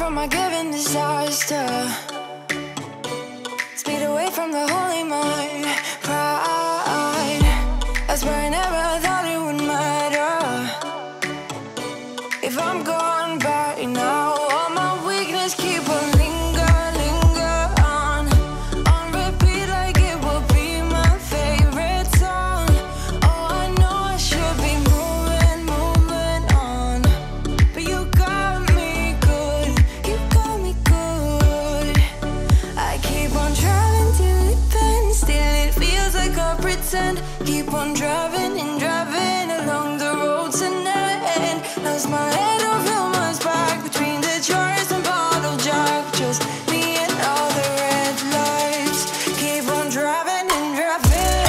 from my given disaster. Speed away from the holy mind. Pride, I swear I never thought it would matter. If I'm gone by now, all my weakness keep on linger on repeat like it will be my favorite song. Oh, I know I should be moving on, but you got me good, you got me good. I keep on driving till it bends, still it feels like I pretend. Keep on driving and driving along the road to never end. Lost my head over my back between the jars and bottle jack. Just me and all the red lights. Keep on driving and driving.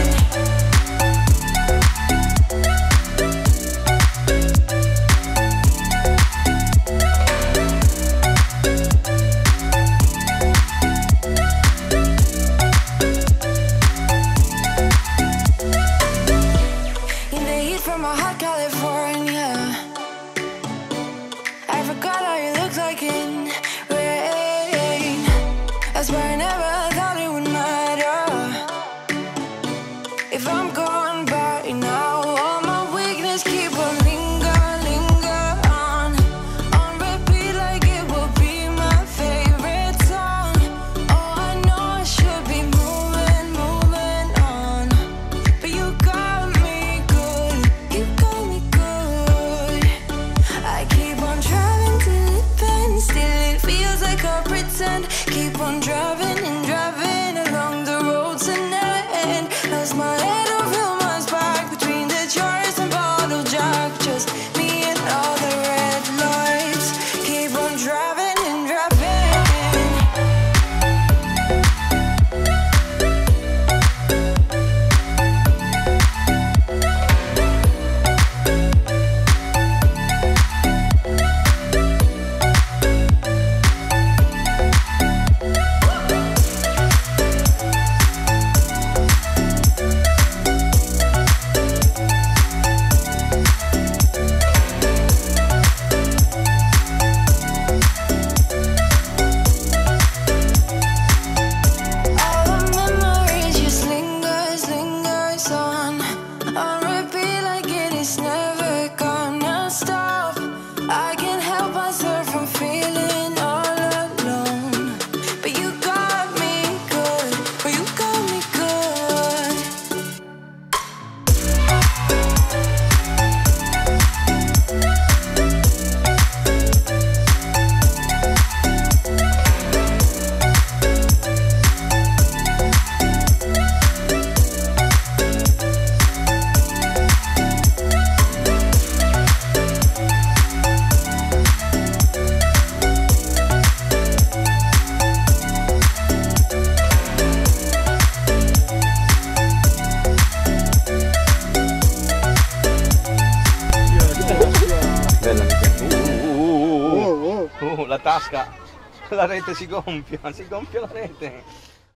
In the heat from a hot California, I forgot how you looked like in rain. I swear I never thought it would matter. If I'm gone by now, all my weakness keep on linger on repeat like it will be my favorite song. Oh, I know I should be moving on, but you got me good, you got me good. I keep on driving till it bends, still it feels like I pretend. Keep on driving and driving along the road to never end. Lost my head over my back between the jars and bottle jack. Just me and all the red lights. Keep on driving and driving. All the memories just lingers on repeat like it is never gonna stop. I can't help myself from feeling all alone, but you got me good, but you got me good. Bella, mi piace. La tasca, la rete si gonfia la rete.